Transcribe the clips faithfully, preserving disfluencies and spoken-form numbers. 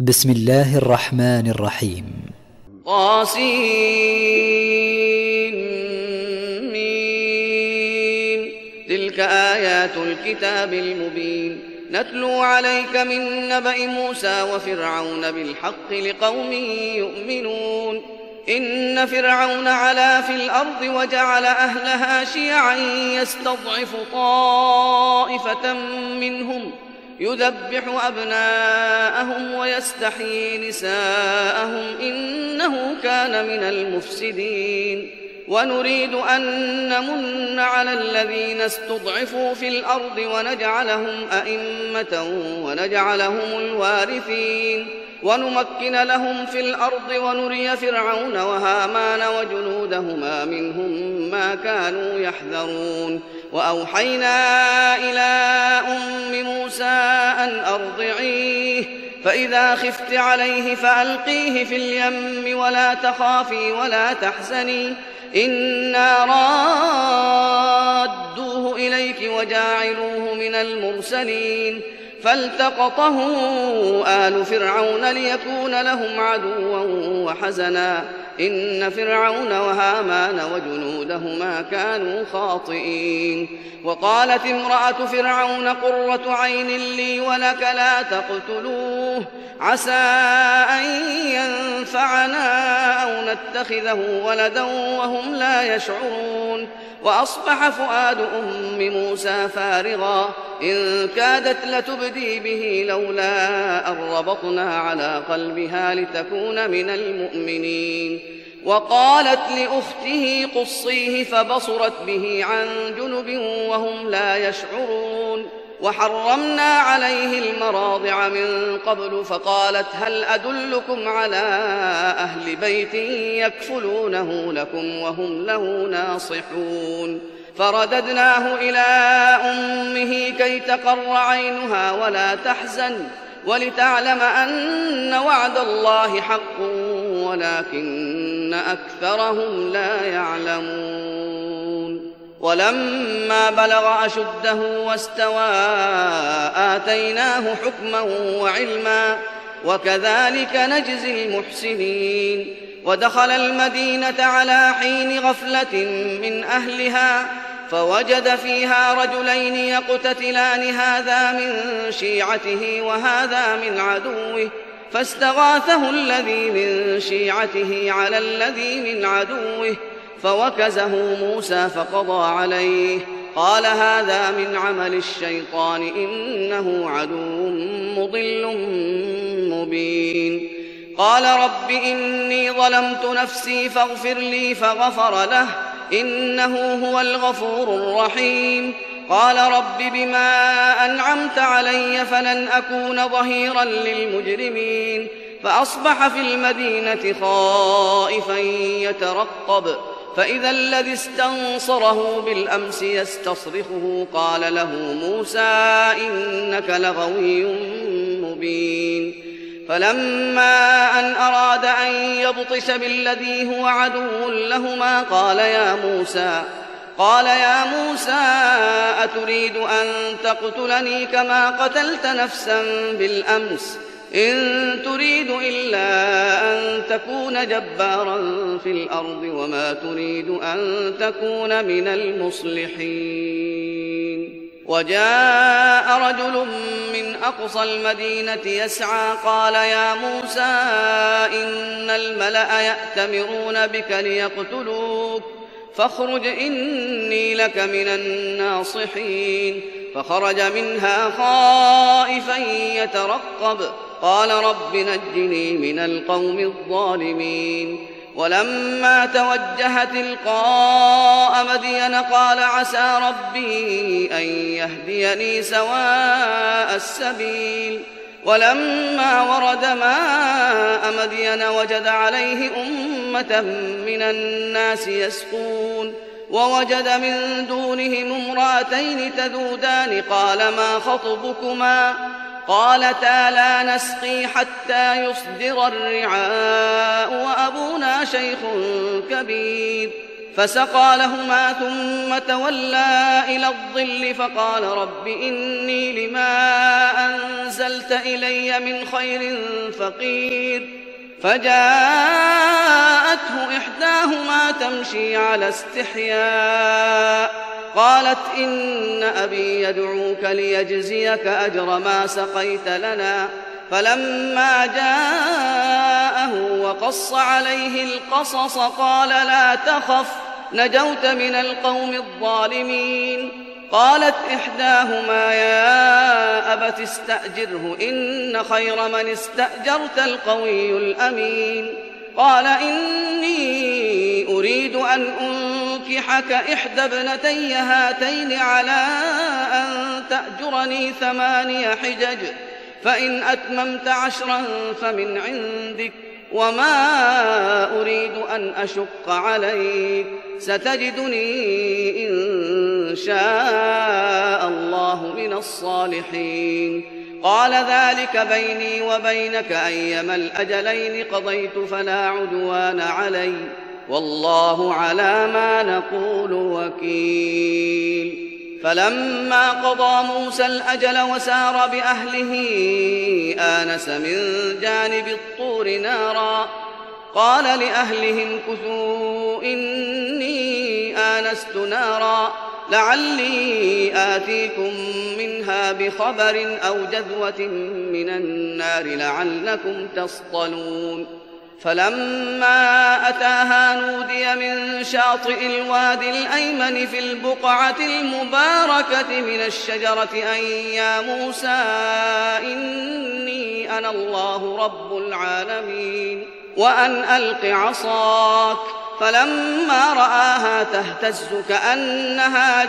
بسم الله الرحمن الرحيم. طاسين تلك آيات الكتاب المبين نتلو عليك من نبأ موسى وفرعون بالحق لقوم يؤمنون إن فرعون علا في الأرض وجعل أهلها شيعا يستضعف طائفة منهم يذبح أبناءهم ويستحيي نساءهم إنه كان من المفسدين ونريد أن نمن على الذين استضعفوا في الأرض ونجعلهم أئمة ونجعلهم الوارثين ونمكن لهم في الأرض ونري فرعون وهامان وجنودهما منهم ما كانوا يحذرون وأوحينا إلى أم موسى أن أرضعيه فإذا خفت عليه فألقيه في اليم ولا تخافي ولا تحزني إنا رادوه إليك وجاعلوه من المرسلين فالتقطه آل فرعون ليكون لهم عدوا وحزنا إن فرعون وهامان وجنودهما كانوا خاطئين وقالت امرأة فرعون قرة عين لي ولك لا تقتلوه عسى أن ينفعنا أو نتخذه ولدا وهم لا يشعرون وأصبح فؤاد أم موسى فارغا إن كادت لتبدي به لولا أن ربطنا على قلبها لتكون من المؤمنين وقالت لأخته قصيه فبصرت به عن جنب وهم لا يشعرون وحرمنا عليه المراضع من قبل فقالت هل أدلكم على أهل بيت يكفلونه لكم وهم له ناصحون فرددناه إلى أمه كي تقر عينها ولا تحزن ولتعلم أن وعد الله حق ولكن أكثرهم لا يعلمون ولما بلغ أشده واستوى آتيناه حكما وعلما وكذلك نجزي المحسنين ودخل المدينة على حين غفلة من أهلها فوجد فيها رجلين يقتتلان هذا من شيعته وهذا من عدوه فاستغاثه الذي من شيعته على الذي من عدوه فوكزه موسى فقضى عليه قال هذا من عمل الشيطان إنه عدو مضل مبين قال رب إني ظلمت نفسي فاغفر لي فغفر له إنه هو الغفور الرحيم قال رب بما أنعمت علي فلن أكون ظهيرا للمجرمين فأصبح في المدينة خائفا يترقب فإذا الذي استنصره بالأمس يستصرخه قال له موسى إنك لغوي مبين فلما أن أراد أن يبطش بالذي هو عدو لهما قال يا موسى قال يا موسى أتريد أن تقتلني كما قتلت نفسا بالأمس إن تريد إلا أن تكون جبارا في الأرض وما تريد أن تكون من المصلحين وجاء رجل من أقصى المدينة يسعى قال يا موسى إن الملأ يأتمرون بك ليقتلوك فاخرج إني لك من الناصحين فخرج منها خائفا يترقب قال رب نجني من القوم الظالمين ولما توجه تلقاء مدين قال عسى ربي أن يهديني سواء السبيل ولما ورد ماء مدين وجد عليه أمة من الناس يسقون ووجد من دونهم امرأتين تذودان قال ما خطبكما قالتا لا نسقي حتى يصدر الرعاء وأبونا شيخ كبير فسقى لهما ثم تولى إلى الظل فقال رب إني لما أنزلت إلي من خير فقير. فجاءته إحداهما تمشي على استحياء قالت إن أبي يدعوك ليجزيك أجر ما سقيت لنا. فلما جاءه وقص عليه القصص قال لا تخف نجوت من القوم الظالمين. قالت إحداهما يا أبت استأجره إن خير من استأجرت القوي الأمين. قال إني أريد أن أنكحك إحدى ابنتي هاتين على أن تأجرني ثماني حجج فإن أتممت عشرا فمن عندك وما أريد أن أشق عليك ستجدني إن شاء الله من الصالحين. قال ذلك بيني وبينك أيما الأجلين قضيت فلا عدوان علي والله على ما نقول وكيل. فلما قضى موسى الأجل وسار بأهله آنس من جانب الطور نارا قال لأهلهم كثوا إني آنست نارا لعلي آتيكم منها بخبر أو جذوة من النار لعلكم تصطلون. فلما أتاها نودي من شاطئ الوادي الأيمن في البقعة المباركة من الشجرة أن يا موسى إني أنا الله رب العالمين وأن ألق عصاك. فلما رآها تهتز كأنها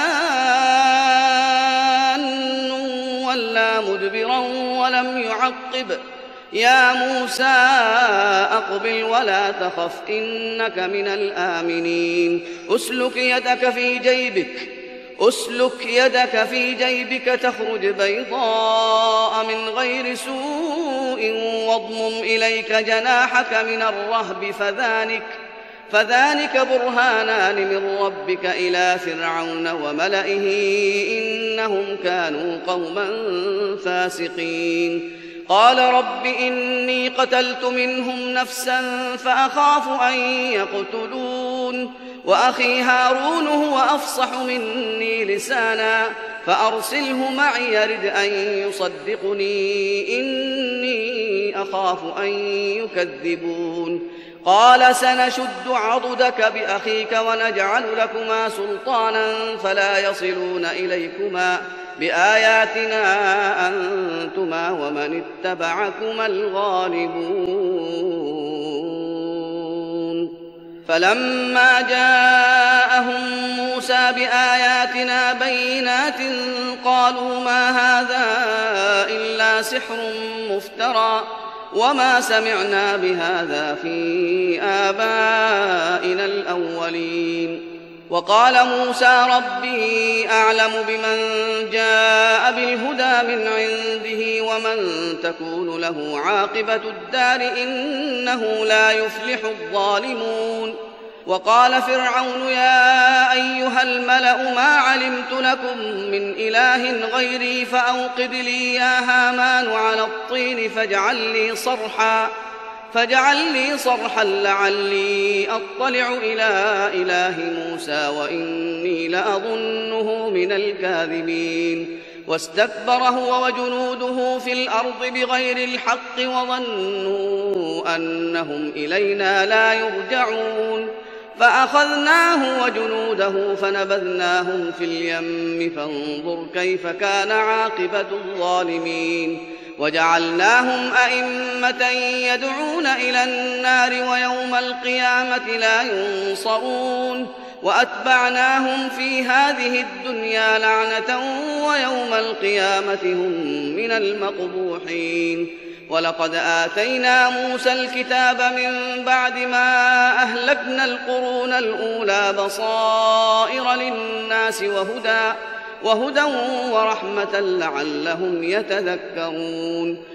جان ولا مدبرا ولم يعقب يا موسى أقبل ولا تخف إنك من الآمنين. أسلك يدك في جيبك أسلك يدك في جيبك تخرج بيضاء من غير سوء واضمم إليك جناحك من الرهب فذلك فذلك برهانان من ربك إلى فرعون وملئه إنهم كانوا قوما فاسقين. قال رب إني قتلت منهم نفسا فأخاف أن يقتلون وأخي هارون هو أفصح مني لسانا فأرسله معي يرد أن يصدقني إني أخاف أن يكذبون. قال سنشد عضدك بأخيك ونجعل لكما سلطانا فلا يصلون إليكما بآياتنا أنتما ومن اتبعكما الغالبون. فلما جاءهم موسى بآياتنا بينات قالوا ما هذا إلا سحر مفترى وما سمعنا بهذا في آبائنا الأولين. وقال موسى ربي أعلم بمن جاء بالهدى من عنده ومن تكون له عاقبة الدار إنه لا يفلح الظالمون. وقال فرعون يا أيها الملأ ما علمت لكم من إله غيري فأوقد لي يا هامان على الطين فاجعل لي صرحا فاجعل لي صرحا لعلي أطلع إلى إله موسى وإني لأظنه من الكاذبين. واستكبر هو وجنوده في الأرض بغير الحق وظنوا أنهم إلينا لا يرجعون. فأخذناه وجنوده فنبذناهم في اليم فانظر كيف كان عاقبة الظالمين. وجعلناهم أئمة يدعون إلى النار ويوم القيامة لا ينصرون. وأتبعناهم في هذه الدنيا لعنة ويوم القيامة هم من المقبوحين. ولقد آتينا موسى الكتاب من بعد ما أهلكنا القرون الأولى بصائر للناس وهدى وهدى ورحمة لعلهم يتذكرون.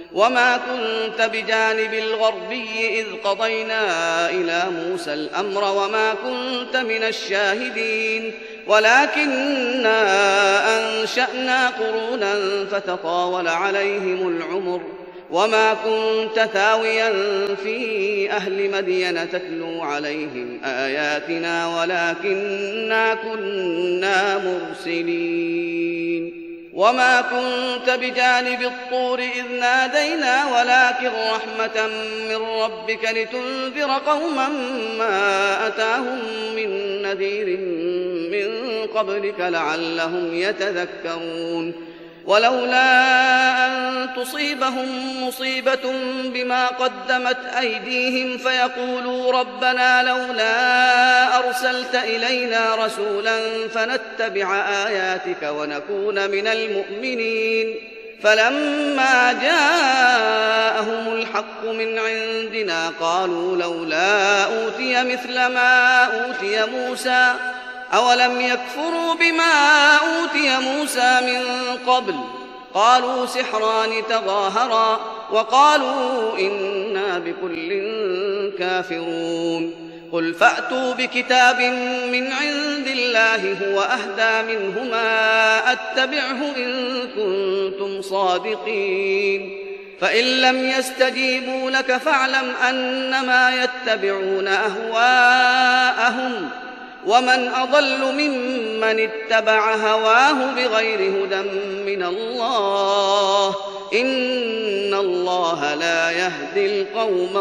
وما كنت بجانب الغربي إذ قضينا إلى موسى الأمر وما كنت من الشاهدين ولكننا أنشأنا قرونا فتطاول عليهم العمر وما كنت ثاويا في أهل مدين تتلو عليهم آياتنا ولكننا كنا مرسلين وما كنت بجانب الطور إذ نادينا ولكن رحمة من ربك لتنذر قوما ما أتاهم من نذير من قبلك لعلهم يتذكرون ولولا أن تصيبهم مصيبة بما قدمت أيديهم فيقولوا ربنا لولا أرسلت إلينا رسولا فنتبع آياتك ونكون من المؤمنين فلما جاءهم الحق من عندنا قالوا لولا أوتي مثل ما أوتي موسى أولم يكفروا بما أوتي موسى من قبل قالوا سحران تظاهرا وقالوا إنا بكل كافرون قل فأتوا بكتاب من عند الله هو أهدى منهما أتبعه إن كنتم صادقين فإن لم يستجيبوا لك فاعلم أنما يتبعون أهواءهم ومن أضل ممن اتبع هواه بغير هدى من الله إن الله لا يهدي القوم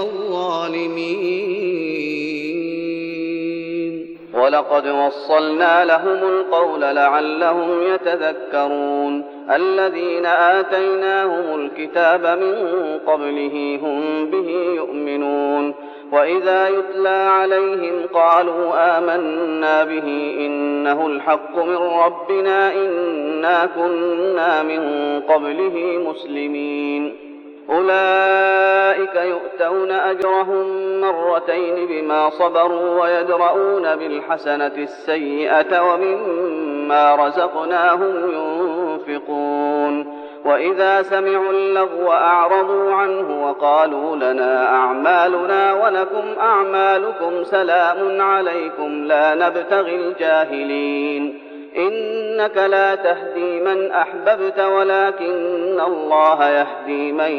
الظالمين ولقد وصلنا لهم القول لعلهم يتذكرون الذين آتيناهم الكتاب من قبله هم به يؤمنون وإذا يتلى عليهم قالوا آمنا به إنه الحق من ربنا إنا كنا من قبله مسلمين أولئك يؤتون أجرهم مرتين بما صبروا ويدرؤون بالحسنة السيئة ومما رزقناهم ينفقون وإذا سمعوا اللغو أعرضوا عنه وقالوا لنا أعمالنا ولكم أعمالكم سلام عليكم لا نبتغي الجاهلين إنك لا تهدي من أحببت ولكن الله يهدي من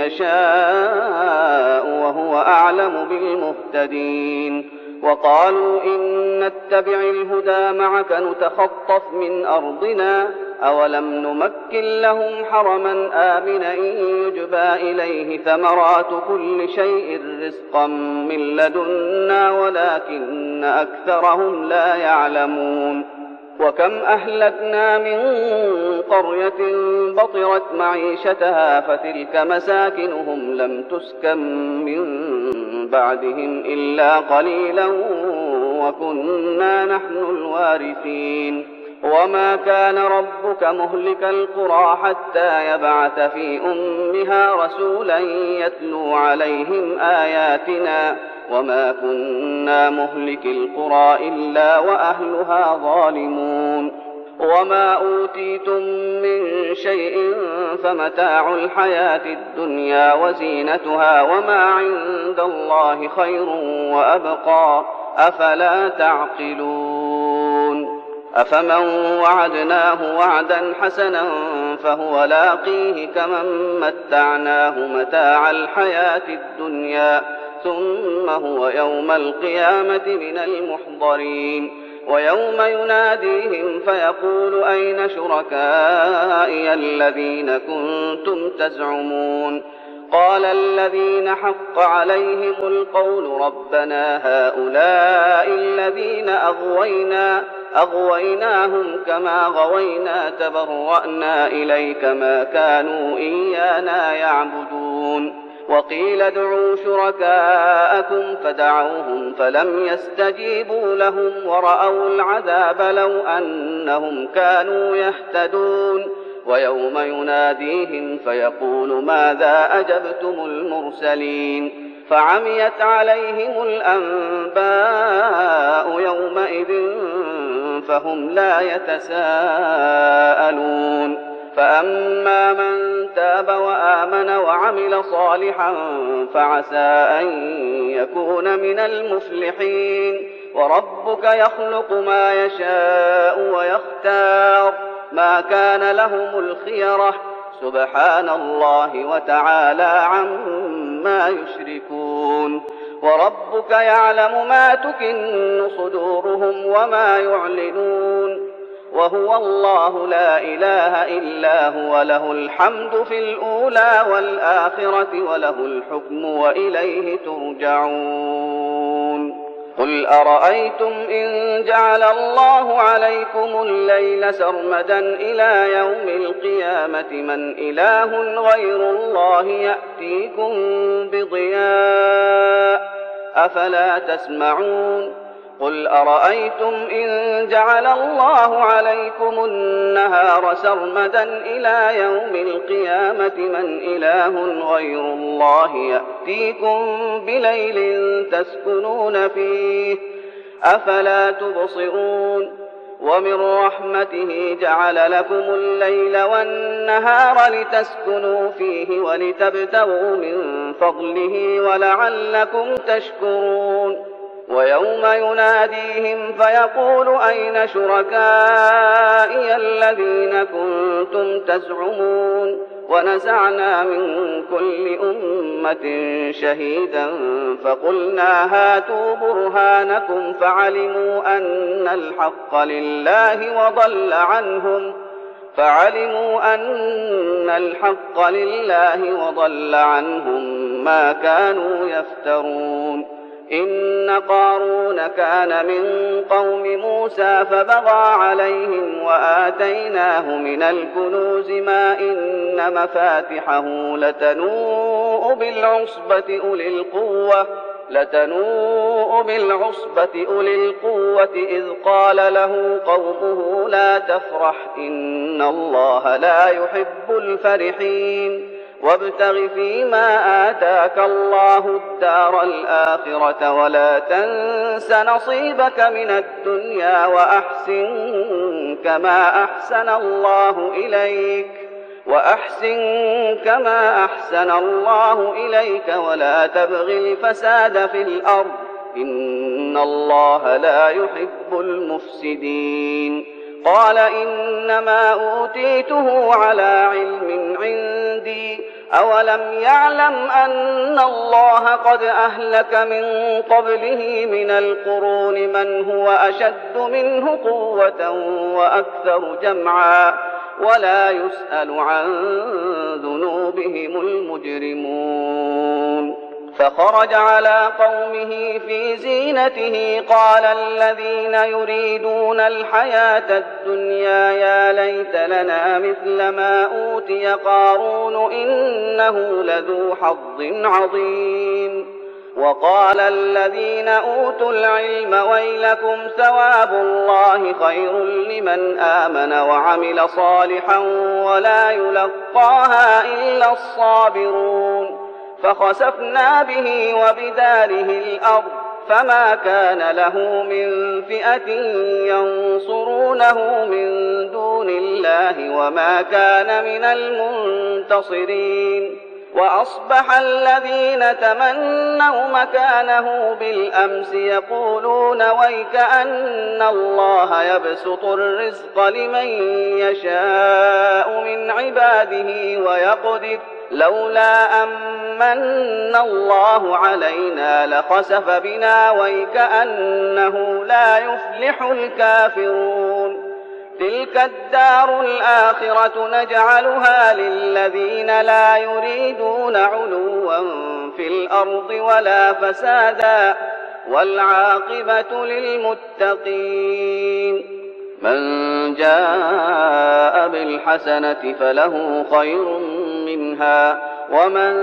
يشاء وهو أعلم بالمهتدين وقالوا إن نتبع الهدى معك نتخطف من أرضنا أولم نمكن لهم حرما آمنا يجبى إليه ثمرات كل شيء رزقا من لدنا ولكن أكثرهم لا يعلمون وكم أهلكنا من قرية بطرت معيشتها فتلك مساكنهم لم تسكن من بعدهم إلا قليلا وكنا نحن الوارثين وما كان ربك مهلك القرى حتى يبعث في أمها رسولا يتلو عليهم آياتنا وما كنا مهلك القرى إلا وأهلها ظالمون وما أوتيتم من شيء فمتاع الحياة الدنيا وزينتها وما عند الله خير وأبقى أفلا تعقلون أفمن وعدناه وعدا حسنا فهو لاقيه كمن متعناه متاع الحياة الدنيا ثم هو يوم القيامة من المحضرين ويوم يناديهم فيقول أين شركائي الذين كنتم تزعمون قال الذين حق عليهم القول ربنا هؤلاء الذين أغوينا أغويناهم كما غوينا تبرأنا إليك ما كانوا إيانا يعبدون وقيل ادعوا شركاءكم فدعوهم فلم يستجيبوا لهم ورأوا العذاب لو أنهم كانوا يهتدون ويوم يناديهم فيقول ماذا أجبتم المرسلين فعميت عليهم الأنباء يومئذ فهم لا يتساءلون فأما من تاب وآمن وعمل صالحا فعسى أن يكون من المفلحين. وربك يخلق ما يشاء ويختار ما كان لهم الخيرة سبحان الله وتعالى عما يشركون. وربك يعلم ما تكن صدورهم وما يعلنون وهو الله لا إله إلا هو له الحمد في الأولى والآخرة وله الحكم وإليه ترجعون. قل أرأيتم إن جعل الله عليكم الليل سرمدا إلى يوم القيامة من إله غير الله يأتيكم بضياء أفلا تسمعون. قل أرأيتم إن جعل الله عليكم النهار سرمدا إلى يوم القيامة من إله غير الله يأتيكم بليل تسكنون فيه أفلا تبصرون. ومن رحمته جعل لكم الليل والنهار لتسكنوا فيه ولتبتغوا من فضله ولعلكم تشكرون. ويوم يناديهم فيقول أين شركائي الذين كنتم تزعمون ونزعنا من كل أمة شهيدا فقلنا هاتوا برهانكم فعلموا أن الحق لله وضل عنهم فعلموا أن الحق لله وضل عنهم ما كانوا يفترون. إن قارون كان من قوم موسى فبغى عليهم وآتيناه من الكنوز ما إن مفاتحه لتنوء بالعصبة أولي القوة لتنوء بالعصبة أولي القوة إذ قال له قومه لا تفرح إن الله لا يحب الفرحين. وابتغ فيما آتاك الله الدار الآخرة ولا تنس نصيبك من الدنيا وأحسن كما أحسن الله إليك وأحسن كما أحسن الله إليك ولا تبغ الفساد في الأرض إن الله لا يحب المفسدين. قال إنما أوتيته على علم عندي أولم يعلم أن الله قد أهلك من قبله من القرون من هو أشد منه قوة وأكثر جمعا ولا يسأل عن ذنوبهم المجرمون. فخرج على قومه في زينته قال الذين يريدون الحياة الدنيا يا ليت لنا مثل ما أوتي قارون إنه لذو حظ عظيم. وقال الذين أوتوا العلم ويلكم ثواب الله خير لمن آمن وعمل صالحا ولا يلقاها إلا الصابرون. فخسفنا به وبداره الأرض فما كان له من فئة ينصرونه من دون الله وما كان من المنتصرين. وأصبح الذين تمنوا مكانه بالأمس يقولون ويك أن الله يبسط الرزق لمن يشاء من عباده ويقدر لولا أمن الله علينا لخسف بنا ويكأنه لا يفلح الكافرون. تلك الدار الآخرة نجعلها للذين لا يريدون علوا في الأرض ولا فسادا والعاقبة للمتقين. من جاء بالحسنة فله خير منها ومن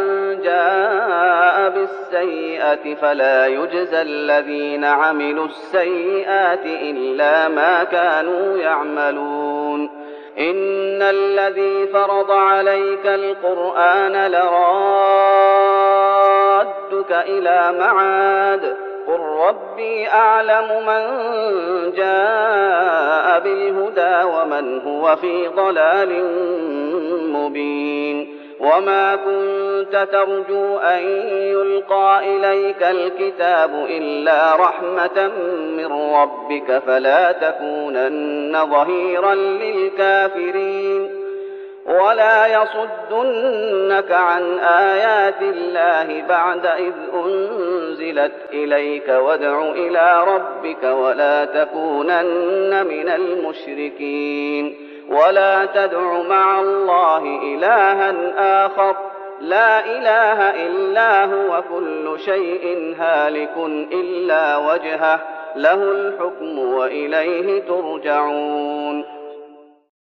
جاء بالسيئة فلا يجزى الذين عملوا السيئات إلا ما كانوا يعملون. إن الذي فرض عليك القرآن لرادك إلى معاد قل ربي أعلم من جاء بالهدى ومن هو في ضلال مبين وما كنت ترجو أن يلقى إليك الكتاب إلا رحمة من ربك فلا تكونن ظهيرا للكافرين ولا يصدنك عن آيات الله بعد إذ أنزلت إليك وادع إلى ربك ولا تكونن من المشركين ولا تدع مع الله إلها آخر لا إله إلا هو كل شيء هالك إلا وجهه له الحكم وإليه ترجعون